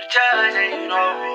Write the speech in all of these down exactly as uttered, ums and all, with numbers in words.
the judge ain't know.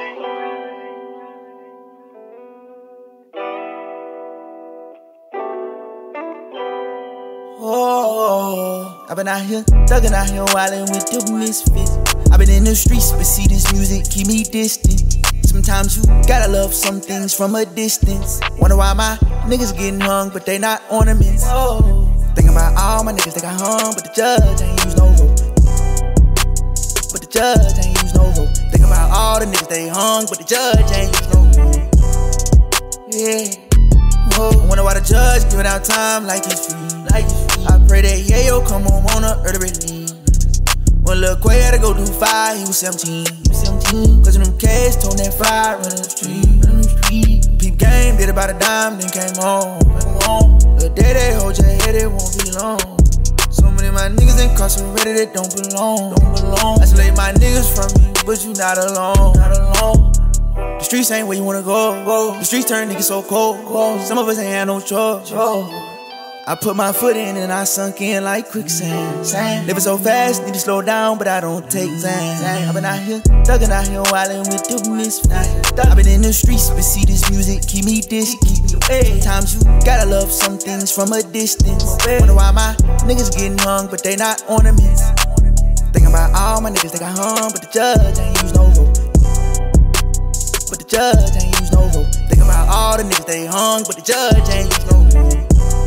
Oh, I've been out here, thuggin' out here, wildin' with the misfits. I've been in the streets, but see this music keep me distant. Sometimes you gotta love some things from a distance. Wonder why my niggas getting hung, but they not ornaments. Oh, thinking about all my niggas that got hung, but the judge ain't use no rope. But the judge ain't use no rope. Thinking about all the niggas they hung, but the judge ain't use no rope. Yeah. Whoa. Wonder why the judge giving out time like it's free. Like it's free. I pray that Yayo come home on a early release. When Lil Quay had to go do five, he was seventeen. He was seventeen. Cause of them K's, told that fire, running the street. Running the street. Peep game, did about a dime, then came home. Came home. The day they hold your head, it won't be long. So many of my niggas incarcerated that don't belong. Don't belong. Isolate my niggas from me, but you not alone. Not alone. The streets ain't where you wanna go. go. The streets turn niggas so cold. cold. Some of us ain't had no choice. I put my foot in and I sunk in like quicksand. Sand. Living so fast, need to slow down, but I don't take time. I've been out here, thuggin' out here, wildin' with the misfits. I've been in the streets, but see this music keep me distant. Sometimes you gotta love some things from a distance. Wonder why my niggas getting hung, but they not ornaments. Thinking about all my niggas that got hung, but the judge ain't use no rope. But the judge ain't use no rope. Thinking about all the niggas they hung, but the judge ain't use no rope.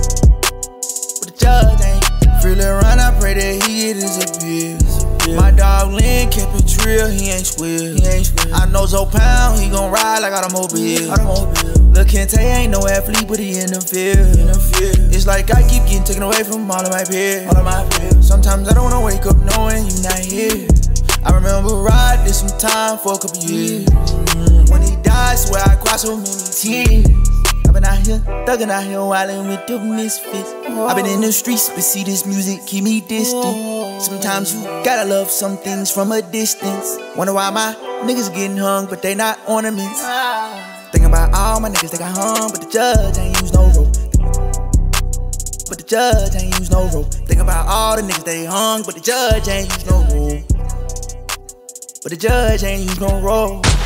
Judge ain't freely run, I pray that he get his appeals. My dog Lynn kept it real, he ain't squeal. He ain't squeal. I know Zoe Pound, he gon' ride like automobile. automobile. Lil Kente ain't no athlete, but he in the field. In the field. It's like I keep getting taken away from all of my peers. All of my peers. Sometimes I don't wanna wake up knowing you not here. I remember Rod did some time for a couple years. Mm-hmm. When he died, swear I cried so many tears. I've been out here, thuggin' out here, wildin' with the misfits. I've been in the streets, but see this music keep me distant. Sometimes you gotta love some things from a distance. Wonder why my niggas getting hung, but they not ornaments. Thinking about all my niggas that got hung, but the judge ain't use no rope. But the judge ain't use no rope. Thinking about all the niggas they hung, but the judge ain't use no rope. But the judge ain't use no rope.